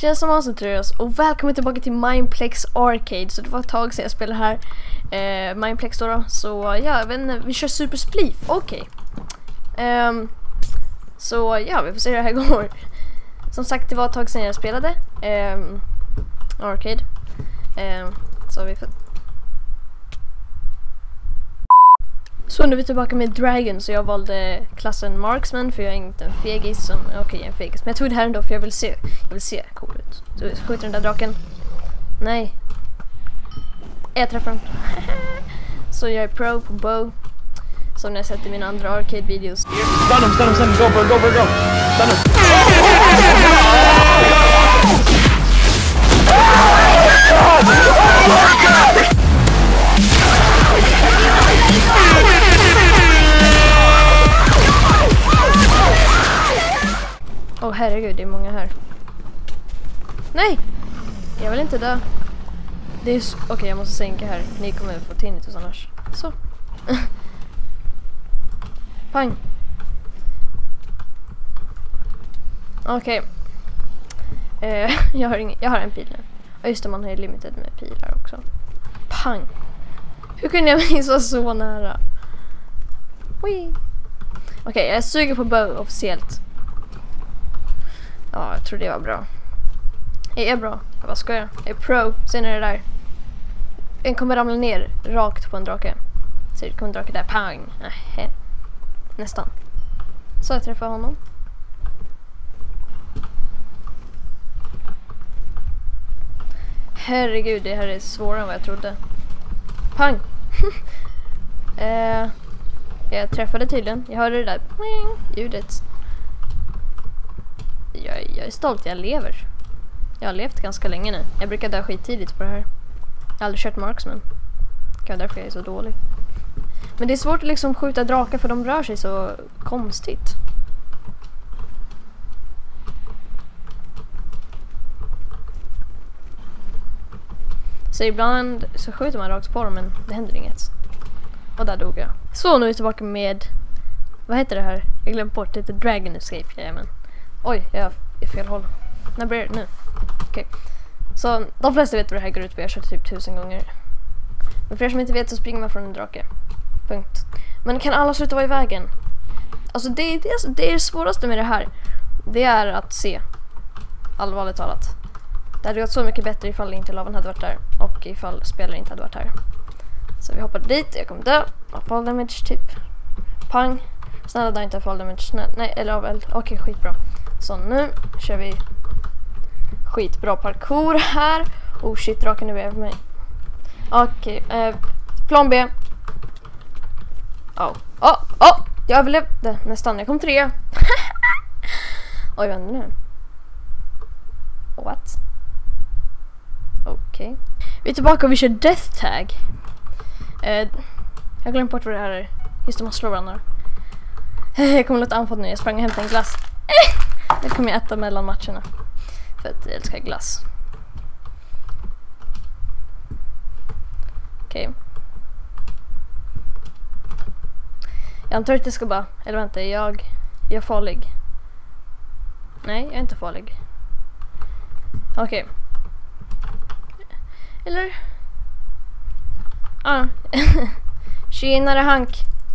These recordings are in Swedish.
Tjena som Asentrös och välkommen tillbaka till Mineplex Arcade. Så det var ett tag sedan jag spelade här Mineplex då. Så ja, jag vet inte, vi kör Super Spleef. Okej. Så ja, vi får se hur det här går. Som sagt, det var ett tag sedan jag spelade Arcade. Så vi får... Så nu är vi tillbaka med Dragon, så jag valde klassen Marksman för jag är inte en fegis som... Okej, jag är en fegis. Men jag tog det här ändå för jag vill se cool ut. Så vi skjuter den där draken. Nej. Jag träffar den. Så jag är pro på bow. Som när jag sett i mina andra arcade-videos. Stun him, go for it, go! Stun him! Åh herregud, det är många här. Nej! Jag vill inte dö. Det är okej, jag måste sänka här. Ni kommer få tinnitus annars. Så. Pang. Okej. Jag har en pil nu. Och just det, man har ju limited med pilar också. Pang. Hur kunde jag missa så nära? Okej, jag suger på bow officiellt. Ja, jag tror det var bra. Jag är bra. Vad ska jag? Jag är pro. Sen är det där. En kommer ramla ner rakt på en drake. Så det kommer en drake där. Pang. Nähä. Nästan. Så jag träffar honom. Herregud, det här är svårare än vad jag trodde. Pang. Jag träffade tydligen. Jag hörde det där ljudet. Jag är stolt, jag lever. Jag har levt ganska länge nu. Jag brukar dö skittidigt på det här. Jag har aldrig kört Marksman. Det kan vara därför jag är så dålig. Men det är svårt att liksom skjuta drakar för de rör sig så konstigt. Så ibland så skjuter man rakt på dem men det händer inget. Och där dog jag. Så nu är jag tillbaka med... Vad heter det här? Jag glömde bort. Det heter Dragon Escape. Jajamän. Oj, jag är i fel håll. När blir det nu? Okej. Så de flesta vet vad det här går ut på. Jag har kört typ 1000 gånger. Men för er som inte vet så springer man från en drake. Punkt. Men kan alla sluta vara i vägen? Alltså det är det svåraste med det här. Det är att se. Allvarligt talat. Det hade gått så mycket bättre ifall inte lavan hade varit där. Och ifall spelaren inte hade varit här. Så vi hoppar dit. Jag kommer dö. Fall damage typ. Pang. Snälla där inte fall damage. Nej, eller av eld. Okej, skitbra. Så nu kör vi skitbra parkour här. Oh shit, draken är bredvid mig. Okej, plan B. Jag överlevde nästan. Jag kom 3. Oj, vad händer nu? What? Okej. Vi är tillbaka och vi kör Death Tag. Jag glömde bort vad det här är. Just det, man slår varandra. Jag kommer låta anfall nu. Jag sprang och hämtade en glass. Det kommer jag äta mellan matcherna. För att jag älskar glass. Okej. Jag antar att det ska bara... Eller vänta, jag är farlig. Nej, jag är inte farlig. Okej. Eller... Tjenare Hank.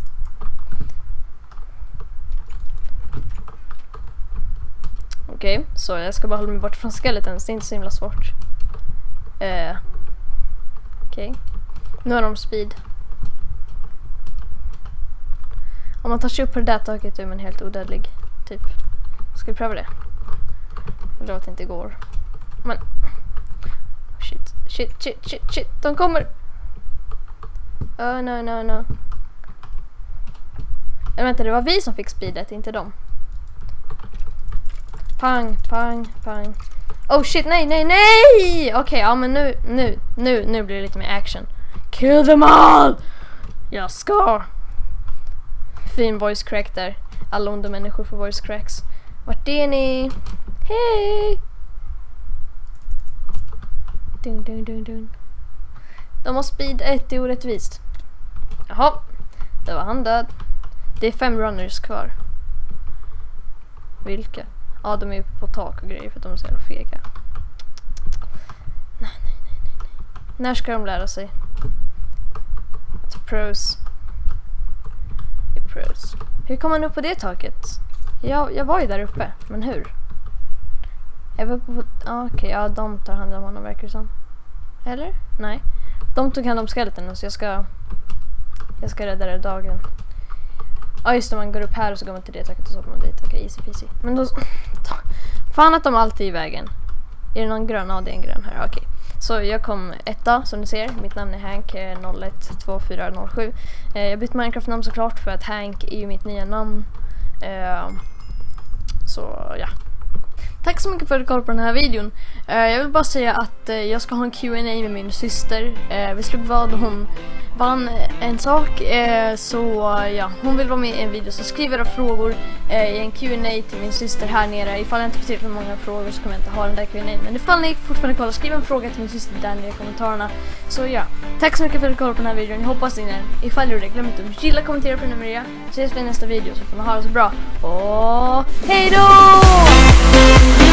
Okej, så jag ska bara hålla mig bort från skeletons. Det är inte så himla svårt. Okej. Nu har de speed. Om man tar sig upp på det där taket är man helt odödlig. Typ. Ska vi pröva det? Jag tror att det inte går. Men... Shit. De kommer! No. Jag vänta, det var vi som fick speedet, inte dem. Pang. Oh shit, nej! Okej, ja men nu blir det lite mer action. Kill them all! Jag ska! Fin voice crack där. Alla onda människor får voice cracks. Vart är ni? Hej! Dun. De har speed 1, det är orättvist. Jaha, det var han död. Det är 5 runners kvar. Vilka? Ja, de är uppe på tak och grejer för att de är så jävla fega. När ska de lära sig? Pros. Pros. Hur kom man upp på det taket? Jag var ju där uppe, men hur? Jag var på... Okej, ja, de tar hand om honom, verkar det som. Eller? Nej. De tog hand om skeleten, så jag ska rädda det dagen. Ja, just det, man går upp här och så går man till det taket och så går man dit. Okej, easy peasy. Men då... Fan att de alltid är i vägen. Är det någon grön? Ja, det är en grön här. Okej. Så jag kom etta, som ni ser. Mitt namn är Hank 012407. Jag bytte Minecraft-namn såklart för att Hank är ju mitt nya namn. Så ja. Tack så mycket för att du kollade på den här videon. Jag vill bara säga att jag ska ha en Q&A med min syster. Vi slog vad hon vann en sak. Så ja, hon vill vara med i en video. Så skriv era frågor i en Q&A till min syster här nere. Ifall jag inte får tillräckligt många frågor så kommer jag inte ha den där Q&A. Men ifall ni fortfarande kollar, skriv en fråga till min syster där nere i kommentarerna. Så ja, tack så mycket för att du kollade på den här videon. Jag hoppas ni gillar den. Ifall du gjorde det, glöm inte att gilla, kommentera och prenumerera. Så ses vi i nästa video, så får ni ha det så bra. Och hej då!